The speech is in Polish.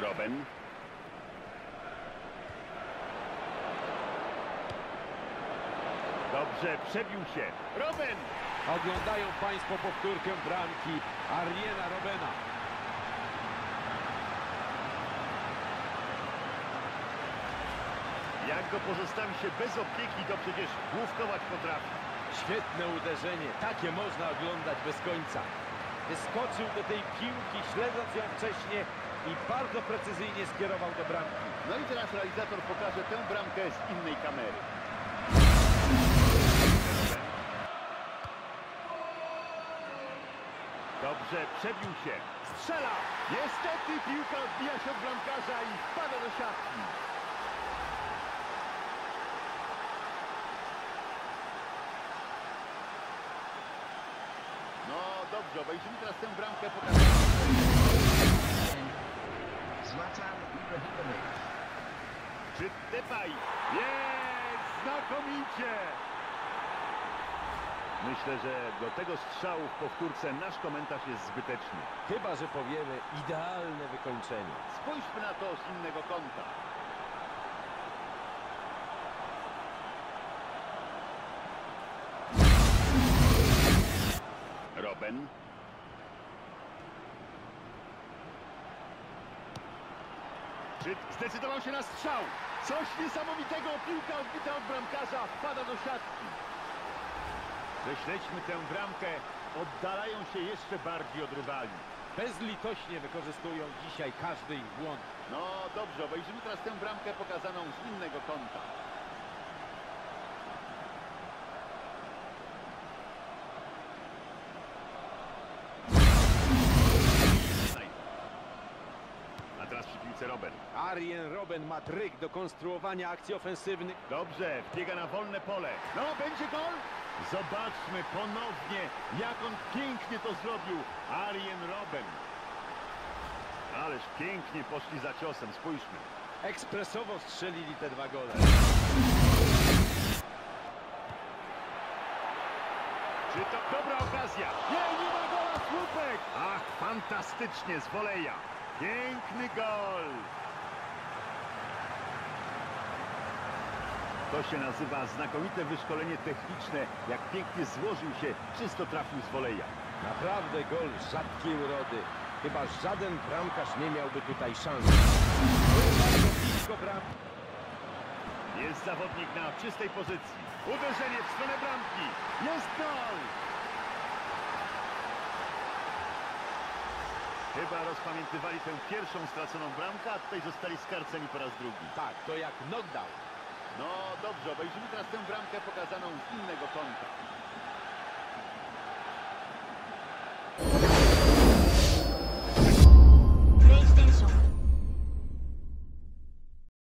Robben. Dobrze, przebił się. Robben! Oglądają Państwo powtórkę bramki Arjena Robbena. Jak go pozostawi się bez opieki, to przecież główkować potrafi. Świetne uderzenie, takie można oglądać bez końca. Wyskoczył do tej piłki, śledząc ją wcześniej i bardzo precyzyjnie skierował do bramki. No i teraz realizator pokaże tę bramkę z innej kamery. Dobrze, przebił się. Strzela! Niestety piłka odbija się od bramkarza i wpada do siatki. No dobrze, obejrzymy teraz tę bramkę pokazaną. Zlatan Ibrahimovic. Czy Depay? Jest! Znakomicie! Myślę, że do tego strzału w powtórce nasz komentarz jest zbyteczny. Chyba że powiemy idealne wykończenie. Spójrzmy na to z innego kąta. Robben. Czy zdecydował się na strzał? Coś niesamowitego, piłka odbita od bramkarza, wpada do siatki. Prześledźmy tę bramkę, oddalają się jeszcze bardziej od rywali. Bezlitośnie wykorzystują dzisiaj każdy ich błąd. No dobrze, obejrzymy teraz tę bramkę pokazaną z innego kąta. A teraz przy piłce Robben. Arjen Robben ma tryk do konstruowania akcji ofensywnych. Dobrze, wbiega na wolne pole. No, będzie gol? Zobaczmy ponownie, jak on pięknie to zrobił. Arjen Robben. Ależ pięknie poszli za ciosem, spójrzmy. Ekspresowo strzelili te dwa gole. Czy to dobra okazja? Nie ma gola, słupek! Ach, fantastycznie z woleja. Piękny gol. To się nazywa znakomite wyszkolenie techniczne. Jak pięknie złożył się, czysto trafił z woleja. Naprawdę gol rzadkiej urody. Chyba żaden bramkarz nie miałby tutaj szans. Bardzo blisko bramki. Jest zawodnik na czystej pozycji. Uderzenie w stronę bramki. Jest gol! Chyba rozpamiętywali tę pierwszą straconą bramkę, a tutaj zostali skarceni po raz drugi. Tak, to jak knockdown. No dobrze, obejrzymy teraz tę bramkę pokazaną z innego kąta.